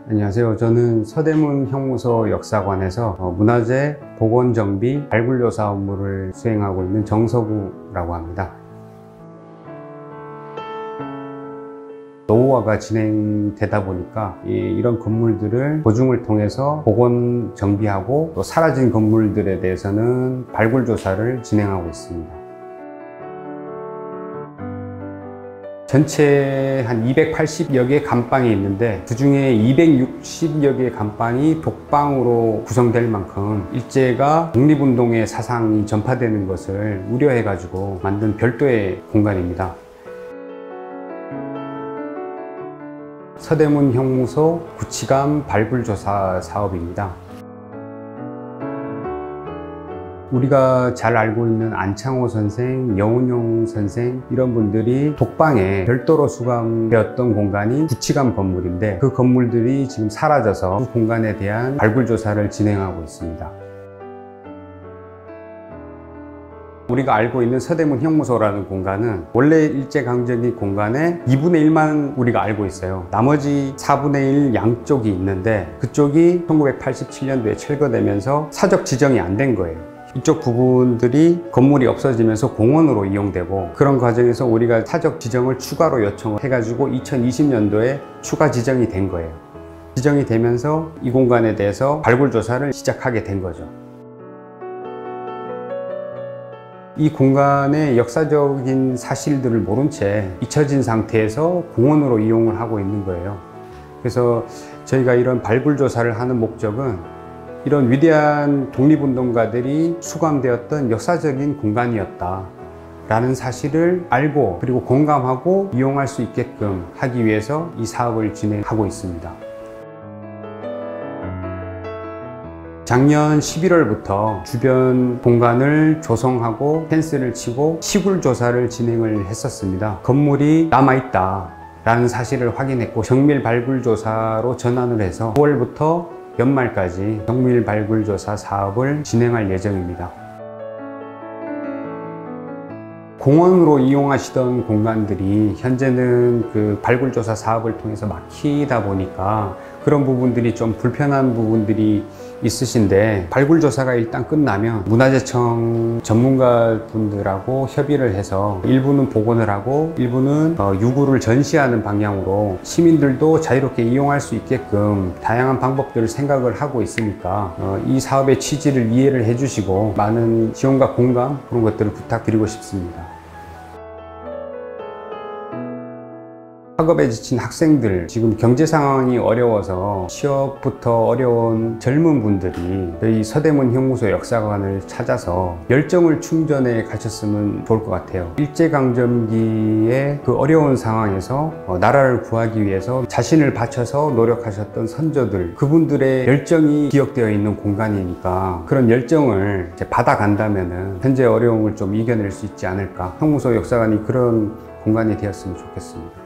안녕하세요. 저는 서대문 형무소 역사관에서 문화재 복원정비 발굴조사 업무를 수행하고 있는 정석우라고 합니다. 노후화가 진행되다 보니까 이런 건물들을 보증을 통해서 복원 정비하고 또 사라진 건물들에 대해서는 발굴조사를 진행하고 있습니다. 전체 한 280여 개의 감방이 있는데 그 중에 260여 개의 감방이 독방으로 구성될 만큼 일제가 독립운동의 사상이 전파되는 것을 우려해 가지고 만든 별도의 공간입니다. 서대문 형무소 구치감 발굴조사 사업입니다. 우리가 잘 알고 있는 안창호 선생, 여운용 선생 이런 분들이 독방에 별도로 수감되었던 공간이 구치감 건물인데 그 건물들이 지금 사라져서 그 공간에 대한 발굴조사를 진행하고 있습니다. 우리가 알고 있는 서대문 형무소라는 공간은 원래 일제강점기 공간의 2분의 1만 우리가 알고 있어요. 나머지 4분의 1 양쪽이 있는데 그쪽이 1987년도에 철거되면서 사적 지정이 안 된 거예요. 이쪽 부분들이 건물이 없어지면서 공원으로 이용되고 그런 과정에서 우리가 사적 지정을 추가로 요청을 해가지고 2020년도에 추가 지정이 된 거예요. 지정이 되면서 이 공간에 대해서 발굴조사를 시작하게 된 거죠. 이 공간의 역사적인 사실들을 모른 채 잊혀진 상태에서 공원으로 이용을 하고 있는 거예요. 그래서 저희가 이런 발굴조사를 하는 목적은 이런 위대한 독립운동가들이 수감되었던 역사적인 공간이었다 라는 사실을 알고 그리고 공감하고 이용할 수 있게끔 하기 위해서 이 사업을 진행하고 있습니다. 작년 11월부터 주변 공간을 조성하고 펜스를 치고 시굴 조사를 진행을 했었습니다. 건물이 남아있다 라는 사실을 확인했고 정밀 발굴 조사로 전환을 해서 9월부터 연말까지 정밀 발굴 조사 사업을 진행할 예정입니다. 공원으로 이용하시던 공간들이 현재는 그 발굴조사 사업을 통해서 막히다 보니까 그런 부분들이 좀 불편한 부분들이 있으신데 발굴조사가 일단 끝나면 문화재청 전문가분들하고 협의를 해서 일부는 복원을 하고 일부는 유구를 전시하는 방향으로 시민들도 자유롭게 이용할 수 있게끔 다양한 방법들을 생각을 하고 있으니까 이 사업의 취지를 이해를 해주시고 많은 지원과 공감 그런 것들을 부탁드리고 싶습니다. 학업에 지친 학생들, 지금 경제 상황이 어려워서 취업부터 어려운 젊은 분들이 저희 서대문 형무소 역사관을 찾아서 열정을 충전해 가셨으면 좋을 것 같아요. 일제강점기의 그 어려운 상황에서 나라를 구하기 위해서 자신을 바쳐서 노력하셨던 선조들, 그분들의 열정이 기억되어 있는 공간이니까 그런 열정을 이제 받아간다면 현재 어려움을 좀 이겨낼 수 있지 않을까. 형무소 역사관이 그런 공간이 되었으면 좋겠습니다.